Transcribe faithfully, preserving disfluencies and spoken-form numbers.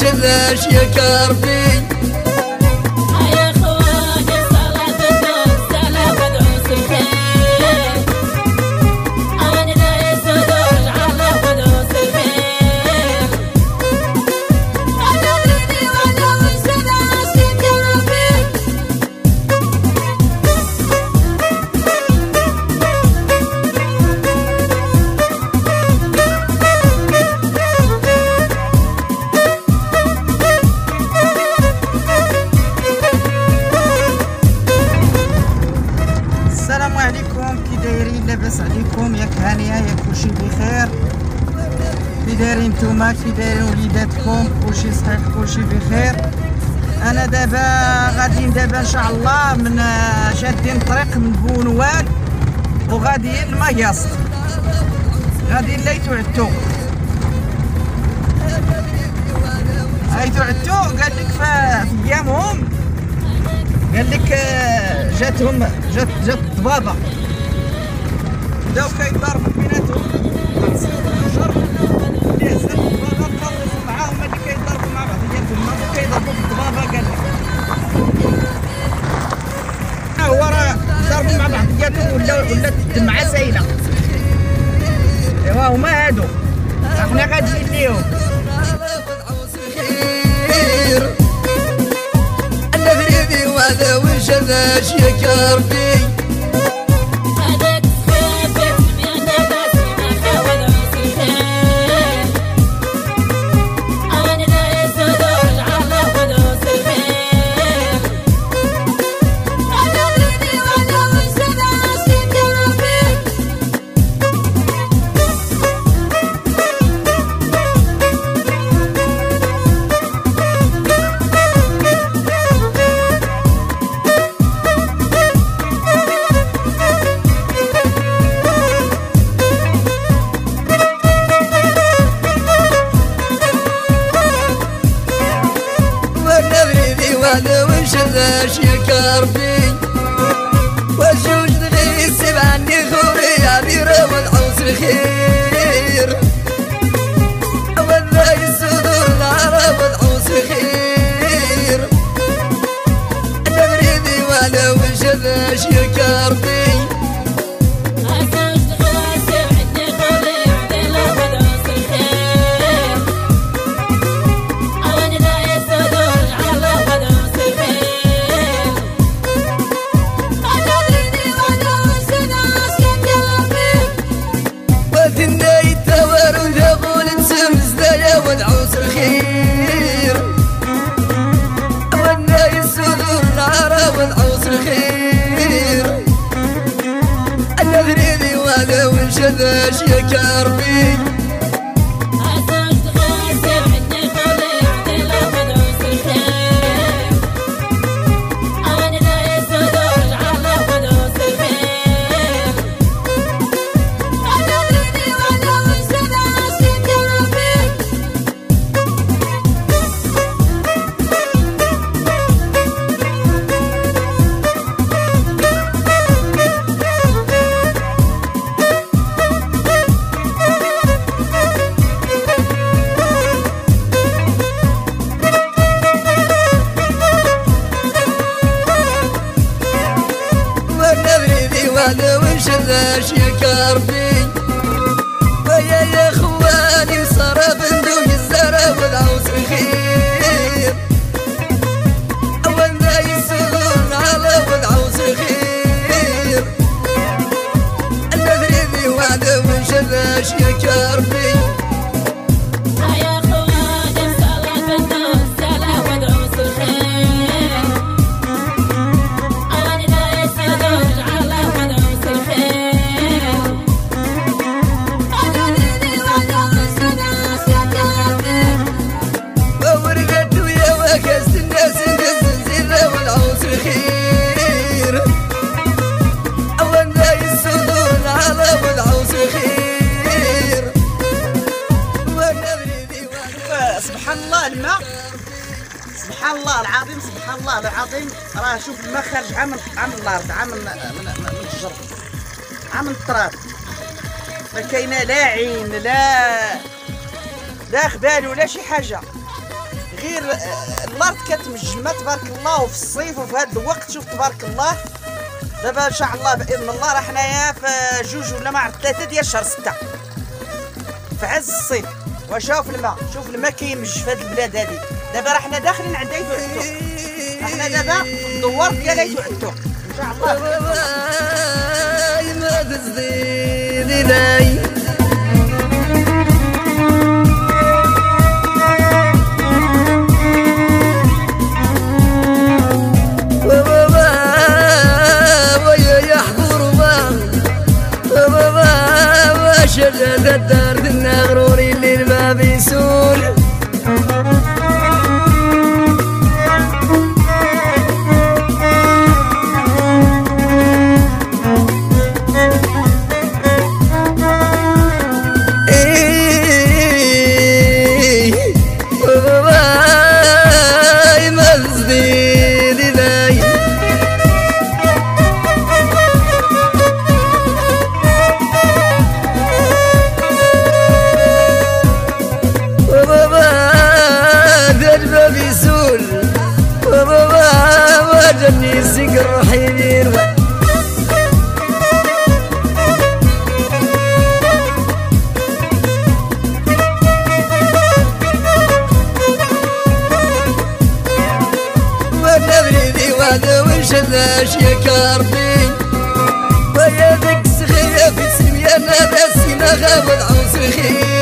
وشذاش يا كربي. السلام عليكم، كي دايرين؟ لاباس عليكم؟ ياك هانيه؟ ياك كلشي بخير؟ كي دايرين نتوما؟ كي دايرين وليداتكم؟ كلشي صحيح، كلشي بخير. انا دابا غاديين دابا ان شاء الله من شادين الطريق من بونوال وغاديين لمياصق، غاديين ليتو عدتو هايتو عدتو. قال لك في ايامهم قال لك جاتهم جات جات الضبابه، بداو كيضربوا بيناتهم الجر اللي هزت الضبابه تخلصوا معاهم اللي كيضربوا مع بعضياتهم، هما كيضربوا في الضبابه. قال لك هو راه ضربوا مع بعضياتهم ولا ولات الدمعه سايله. ايوا هما هادو حنا غاديين ليهم. هذا وشذاش يا كربي. وانا وشذاش يا كربي، وجوج نغيسب عني خوري عبيرة والعوز الخير، والله يصدر العرب والعوز الخير. انا بريدي وانا وشذاش يا كربي. والعوز الخير والنا يسودوا العرب والعوز الخير. انا بريدي وانا وشذاش يا كربي. وانا وشذاش يا كربي. ويا يا خواني صرا بندوق الزرا والعوز الخير، وانا يسولون على والعوز الخير. انا بريدي وانا وشذاش يا كربي. سبحان الله الماء، سبحان الله العظيم، سبحان الله العظيم. راه شوف الماء خارج عام عام الارض، عام من من الشجر، عام التراب. ما كاينه لا عين لا لا خبال ولا شي حاجه، غير الارض كتمجمه تبارك الله، وفي الصيف وفي هذا الوقت شوف تبارك الله. دابا ان شاء الله باذن الله راه حنايا في جوج ولا ما عرفت ثلاثه ديال شهر ستة في عز الصيف. وشوف الماء، شوف الماء كيمج في هذه البلاد هذه. دابا راه حنا داخلين عند عيد وعدتوق، احنا دابا في الدوار ديال عيد وعدتوق ان شاء الله. ما تزيدي لي شدد الدار دنا غروري اللي ما بيسول. جني سكر حيدير والنبري ذي وانا وشلاش يا كاربي ويا ذيك سخية في سميانا بس ما غاب العوز خير.